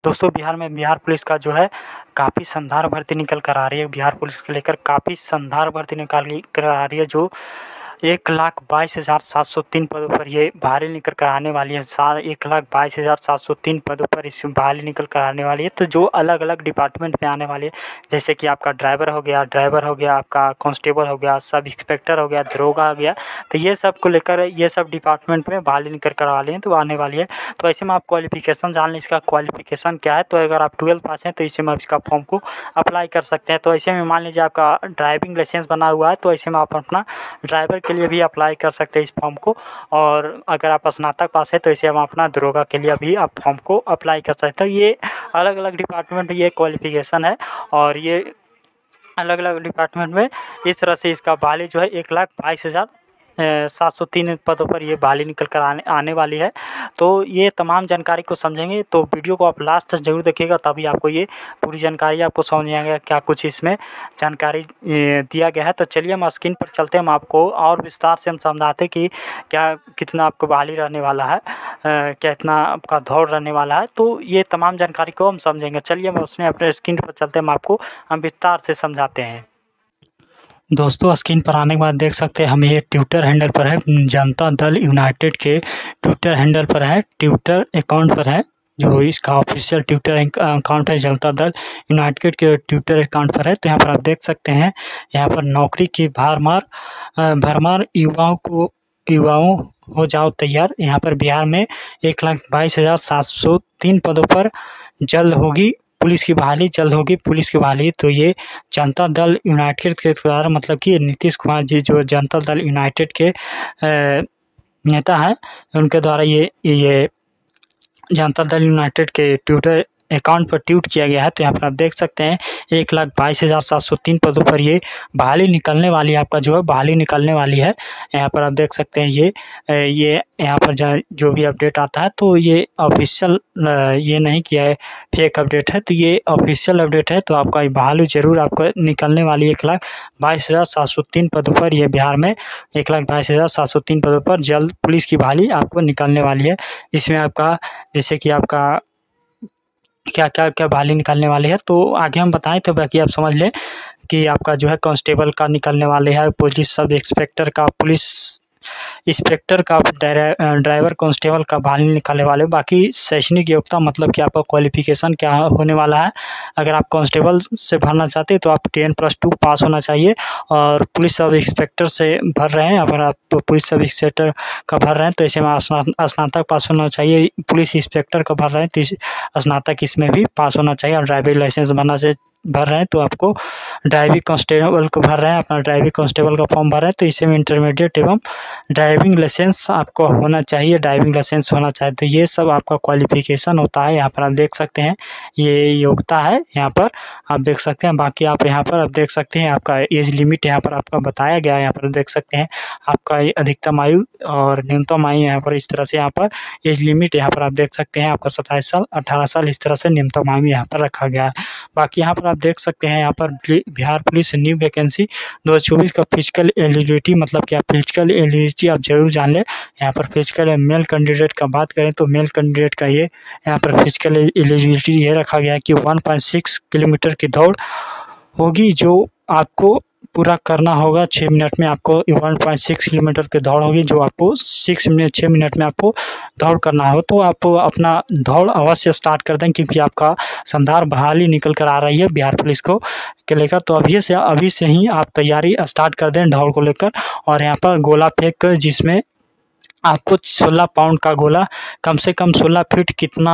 दोस्तों बिहार पुलिस का जो है काफ़ी शानदार भर्ती निकल कर आ रही है। बिहार पुलिस को लेकर काफ़ी शानदार भर्ती निकाल कर आ रही है, जो 1,22,703 पदों पर ये बहाली निकल कर आने वाली है। 1,22,703 पदों पर इस बहाली निकल कर आने वाली है। तो जो अलग अलग डिपार्टमेंट में आने वाली है, जैसे कि आपका ड्राइवर हो गया, आपका कांस्टेबल हो गया, सब इंस्पेक्टर हो गया, दरोगा हो गया, तो ये सब को लेकर ये सब डिपार्टमेंट में बहाली निकल कर वाली है, तो आने वाली है। तो ऐसे में आप क्वालिफिकेशन जान लें, इसका क्वालिफिकेशन क्या है। तो अगर आप 12 पास हैं तो इसे में आप इसका फॉर्म को अप्लाई कर सकते हैं। तो ऐसे में मान लीजिए आपका ड्राइविंग लाइसेंस बना हुआ है, तो ऐसे में आप अपना ड्राइवर के लिए भी अप्लाई कर सकते हैं इस फॉर्म को। और अगर आप स्नातक पास है तो इसे हम अपना दरोगा के लिए भी आप फॉर्म को अप्लाई कर सकते हैं। ये अलग अलग डिपार्टमेंट में ये क्वालिफिकेशन है, और ये अलग अलग डिपार्टमेंट में इस तरह से इसका बहाली जो है 1,22,703 पदों पर ये बहाली निकल कर आने वाली है। तो ये तमाम जानकारी को समझेंगे, तो वीडियो को आप लास्ट तक जरूर देखिएगा, तभी आपको ये पूरी जानकारी आपको समझ में आएगा क्या कुछ इसमें जानकारी दिया गया है। तो चलिए हम स्क्रीन पर चलते हैं, हम आपको और विस्तार से हम समझाते कि क्या कितना आपको बहाली रहने वाला है, कितना आपका दौड़ रहने वाला है। तो ये तमाम जानकारी को हम समझेंगे। चलिए हम उसमें अपने स्क्रीन पर चलते हैं, हम विस्तार से समझाते हैं। दोस्तों स्क्रीन पर आने के बाद देख सकते हैं हम ये ट्विटर हैंडल पर है, जनता दल यूनाइटेड के ट्विटर हैंडल पर है, ट्विटर अकाउंट पर है, जो इसका ऑफिशियल ट्विटर अकाउंट है जनता दल यूनाइटेड के ट्विटर अकाउंट पर है। तो यहाँ पर आप देख सकते हैं, यहाँ पर नौकरी की भरमार युवाओं हो जाओ तैयार। यहाँ पर बिहार में 1,22,703 पदों पर जल्द होगी पुलिस की बहाली। तो ये जनता दल यूनाइटेड के द्वारा, मतलब कि नीतीश कुमार जी जो जनता दल यूनाइटेड के नेता हैं, उनके द्वारा ये जनता दल यूनाइटेड के ट्विटर अकाउंट पर ट्वीट किया गया है। तो यहाँ पर आप देख सकते हैं 1,22,703 पदों पर ये बहाली निकलने वाली है, आपका जो है बहाली निकलने वाली है। यहाँ पर आप देख सकते हैं ये यहाँ पर जो भी अपडेट आता है, तो ये ऑफिशियल ये नहीं किया है, फेक अपडेट है, तो ये ऑफिशियल अपडेट है। तो आपका बहाली जरूर आपको निकलने वाली है। 1,22,703 पदों पर ये बिहार में 1,22,703 पदों पर जल्द पुलिस की बहाली आपको निकलने वाली है। इसमें आपका जैसे कि आपका क्या बहाली निकलने वाली है, तो आगे हम बताएं, तो बाकी आप समझ लें कि आपका जो है कांस्टेबल का निकलने वाले है, पुलिस सब इंस्पेक्टर का, ड्राइवर कांस्टेबल का बहाली निकालने वाले। बाकी शैक्षणिक योग्यता, मतलब कि आपका क्वालिफिकेशन क्या होने वाला है। अगर आप कांस्टेबल से भरना चाहते हैं तो आप 10+2 पास होना चाहिए, और पुलिस सब इंस्पेक्टर से भर रहे हैं, अगर आप पुलिस सब इंस्पेक्टर का भर रहे हैं तो ऐसे में स्नातक पास होना चाहिए। पुलिस इंस्पेक्टर का भर रहे हैं तो स्नातक इसमें भी पास होना चाहिए, और ड्राइविंग लाइसेंस बनना से भर रहे हैं तो आपको ड्राइविंग कांस्टेबल को भर रहे हैं, अपना ड्राइविंग कांस्टेबल का फॉर्म भर रहे हैं, तो इसे में इंटरमीडिएट एवं ड्राइविंग लाइसेंस आपको होना चाहिए, तो ये सब आपका क्वालिफिकेशन होता है। यहाँ पर आप देख सकते हैं ये योग्यता है, यहाँ पर आप देख सकते हैं। बाकी आप यहाँ पर आप देख सकते हैं आपका एज लिमिट यहाँ पर आपका बताया गया है। यहाँ पर देख सकते हैं आपका अधिकतम आयु और न्यूनतम आयु, यहाँ पर इस तरह से यहाँ पर एज लिमिट यहाँ पर आप देख सकते हैं आपका 27 साल 18 साल इस तरह से न्यूनतम आयु यहाँ पर रखा गया है। बाकी यहाँ पर आप देख सकते हैं यहाँ पर बिहार पुलिस न्यू वैकेंसी 2024 का फिजिकल एलिजिबिलिटी, मतलब कि आप फिजिकल एलिजिबिलिटी आप जरूर जान लें। यहाँ पर फिजिकल मेल कैंडिडेट का बात करें तो मेल कैंडिडेट का ये यहाँ पर फिजिकल एलिजिबिलिटी ये रखा गया है कि 1.6 किलोमीटर की दौड़ होगी, जो आपको पूरा करना होगा 6 मिनट में। आपको 1.6 किलोमीटर की दौड़ होगी, जो आपको 6 मिनट में आपको दौड़ करना हो। तो आप अपना दौड़ अवश्य स्टार्ट कर दें, क्योंकि आपका शानदार बहाली निकल कर आ रही है बिहार पुलिस को लेकर। तो अभी से ही आप तैयारी स्टार्ट कर दें दौड़ को लेकर। और यहाँ पर गोला फेंक, जिसमें आपको 16 पाउंड का गोला, कम से कम 16 फीट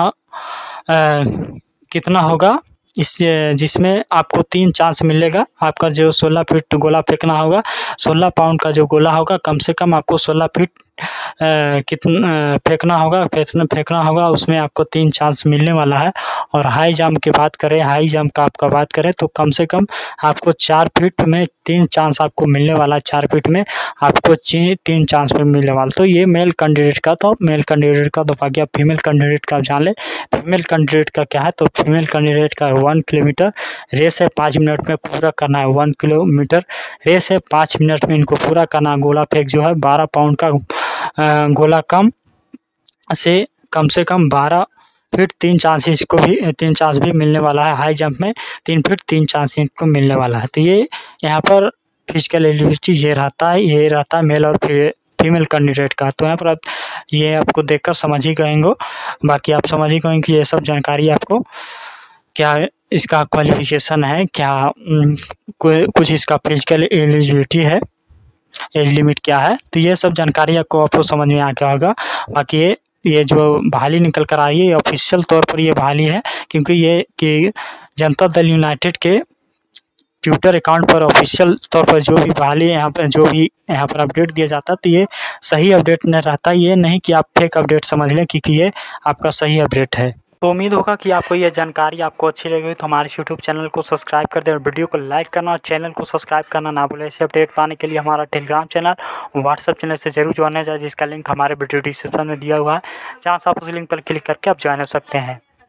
कितना होगा, जिसमें आपको 3 चांस मिलेगा। आपका जो 16 फीट गोला फेंकना होगा, 16 पाउंड का जो गोला होगा, कम से कम आपको 16 फीट कितना फेंकना होगा, उसमें आपको 3 चांस मिलने वाला है। और हाई जंप की बात करें तो कम से कम आपको 4 फीट में 3 चांस आपको मिलने वाला है, 4 फीट में आपको 3 चांस में मिलने वाला। तो ये मेल कैंडिडेट का, तो बाकी आप फीमेल कैंडिडेट का जान लें। फीमेल कैंडिडेट का क्या है, तो फीमेल कैंडिडेट का 1 किलोमीटर रेस है, 5 मिनट में पूरा करना है। 1 किलोमीटर रेस है, 5 मिनट में इनको पूरा करना। गोला फेंक जो है 12 पाउंड का गोला कम से कम 12 फीट 3 चांस भी मिलने वाला है। हाई जंप में 3 फीट 3 चांस इनको मिलने वाला है। तो ये यहाँ पर फिजिकल एलिजिबिलिटी ये रहता है मेल और फीमेल कैंडिडेट का। तो यहाँ पर आप ये आपको देखकर समझ ही गए होंगे, बाकी आप समझ ही गए कि ये सब जानकारी आपको क्या इसका क्वालिफिकेशन है, क्या कुछ इसका फिजिकल एलिजिबिलिटी है, एज लिमिट क्या है। तो ये सब जानकारी आपको समझ में आ गया होगा। बाकी ये जो बहाली निकल कर आई है ये ऑफिशियल तौर पर ये बहाली है, क्योंकि ये कि जनता दल यूनाइटेड के ट्विटर अकाउंट पर ऑफिशियल तौर पर जो भी बहाली यहाँ पर अपडेट दिया जाता है तो ये सही अपडेट नहीं रहता। ये नहीं कि आप फेक अपडेट समझ लें, क्योंकि ये आपका सही अपडेट है। तो उम्मीद होगा कि आपको ये जानकारी आपको अच्छी लगी तो हमारे यूट्यूब चैनल को सब्सक्राइब कर दें और वीडियो को लाइक करना और चैनल को सब्सक्राइब करना ना भूलें। ऐसे अपडेट पाने के लिए हमारा टेलीग्राम चैनल, व्हाट्सएप चैनल से जरूर जुड़ना जाए, जिसका लिंक हमारे वीडियो डिस्क्रिप्शन में दिया हुआ है, जहाँ से आप उस लिंक पर क्लिक करके आप ज्वाइन हो सकते हैं।